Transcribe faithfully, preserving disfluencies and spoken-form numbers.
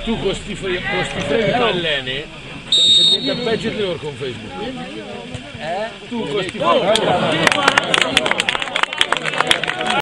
tu con sti freni pallene sei diventa peggio di loro con Facebook. Eh? Tu con sti freni